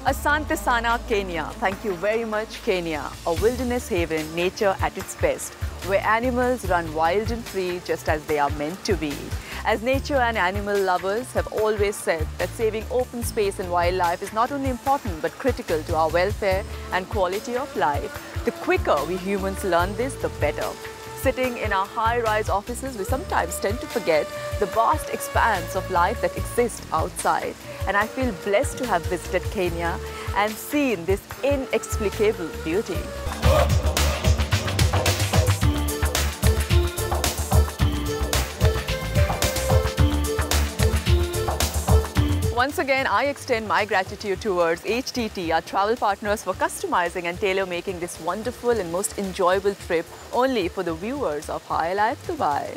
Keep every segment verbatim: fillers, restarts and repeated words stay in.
Asante Sana, Kenya. Thank you very much, Kenya. A wilderness haven, nature at its best, where animals run wild and free just as they are meant to be. As nature and animal lovers have always said that saving open space and wildlife is not only important but critical to our welfare and quality of life. The quicker we humans learn this, the better. Sitting in our high-rise offices, we sometimes tend to forget the vast expanse of life that exists outside. And I feel blessed to have visited Kenya and seen this inexplicable beauty. Once again, I extend my gratitude towards H T T, our travel partners, for customizing and tailor-making this wonderful and most enjoyable trip only for the viewers of High Life Dubai.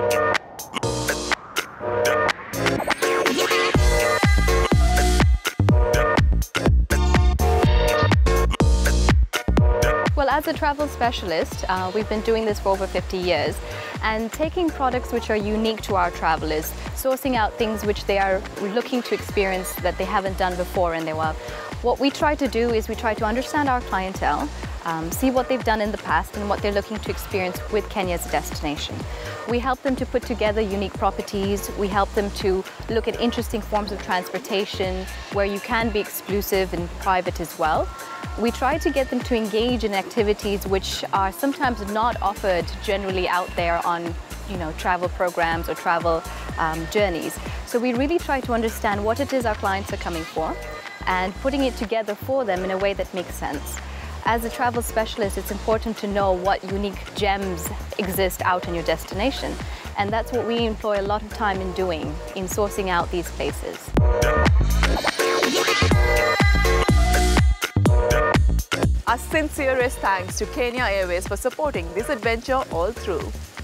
Well, as a travel specialist, uh, we've been doing this for over fifty years, and taking products which are unique to our travelers, sourcing out things which they are looking to experience that they haven't done before in their world. What we try to do is we try to understand our clientele, um, see what they've done in the past and what they're looking to experience with Kenya as a destination. We help them to put together unique properties. We help them to look at interesting forms of transportation where you can be exclusive and private as well. We try to get them to engage in activities which are sometimes not offered generally out there on, you know, travel programs or travel um, journeys. So we really try to understand what it is our clients are coming for and putting it together for them in a way that makes sense. As a travel specialist, it's important to know what unique gems exist out in your destination. And that's what we employ a lot of time in doing, in sourcing out these places. Our sincerest thanks to Kenya Airways for supporting this adventure all through.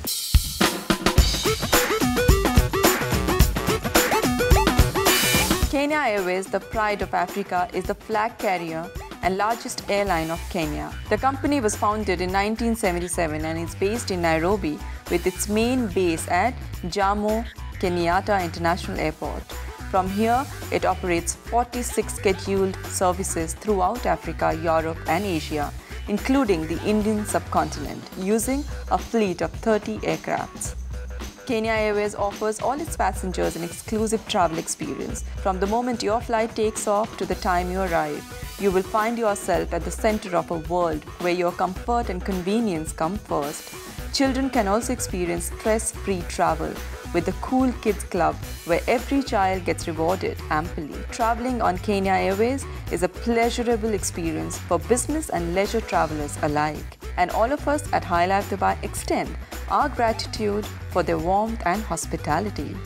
Kenya Airways, the pride of Africa, is the flag carrier and largest airline of Kenya. The company was founded in nineteen seventy-seven and is based in Nairobi with its main base at Jomo Kenyatta International Airport. From here, it operates forty-six scheduled services throughout Africa, Europe and Asia, including the Indian subcontinent, using a fleet of thirty aircrafts. Kenya Airways offers all its passengers an exclusive travel experience. From the moment your flight takes off to the time you arrive, you will find yourself at the center of a world where your comfort and convenience come first. Children can also experience stress-free travel with the Cool Kids Club, where every child gets rewarded amply. Traveling on Kenya Airways is a pleasurable experience for business and leisure travelers alike. And all of us at High Life Dubai extend our gratitude for their warmth and hospitality.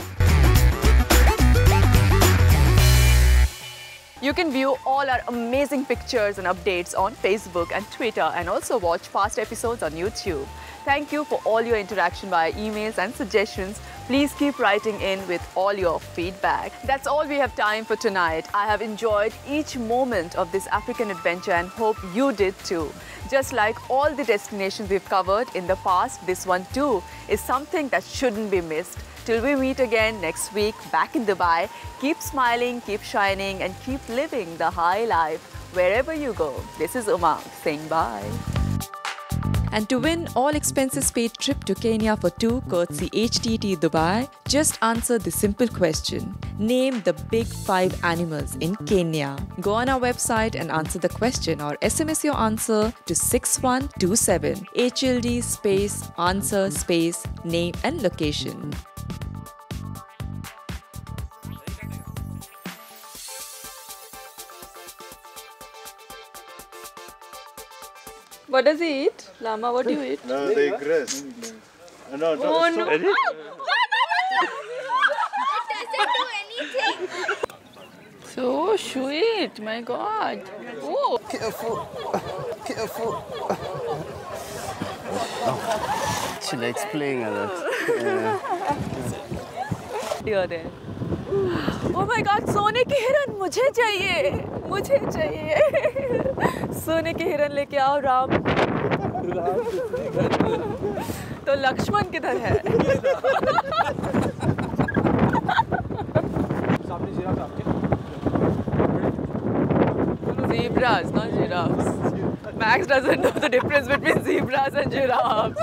You can view all our amazing pictures and updates on Facebook and Twitter, and also watch past episodes on YouTube. Thank you for all your interaction via emails and suggestions. Please keep writing in with all your feedback. That's all we have time for tonight. I have enjoyed each moment of this African adventure and hope you did too. Just like all the destinations we've covered in the past, this one too is something that shouldn't be missed. Till we meet again next week back in Dubai, keep smiling, keep shining and keep living the high life wherever you go. This is Umang saying bye. And to win all expenses paid trip to Kenya for two courtesy H T T Dubai, just answer the simple question. Name the big five animals in Kenya. Go on our website and answer the question or S M S your answer to six one two seven. H L D space answer space name and location. What does he eat? Llama, what do you eat? No, they grass. No, no, oh, no. no. It doesn't do anything. So sweet, my God. Oh. Careful. Careful. She likes playing at that. Yeah. You're there. Oh my God, सोने की हिरन मुझे चाहिए, मुझे चाहिए. सोने की हिरन लेके आओ राम. तो लक्ष्मण किधर है? सामने जिराफ आपके. zebras, not giraffes. Max doesn't know the difference between zebras and giraffes.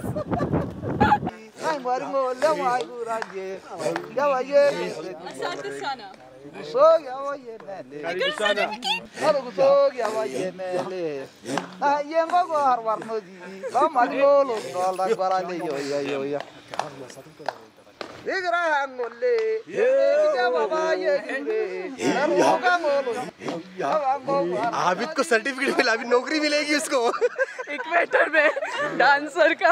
Abid को सर्टिफिकेट मिला, अभी नौकरी मिलेगी उसको इक्वेटर में डांसर का।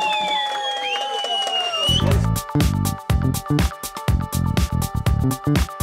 Thank you.